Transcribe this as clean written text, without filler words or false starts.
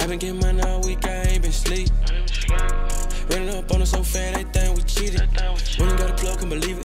been getting money all week, I ain't been sleep.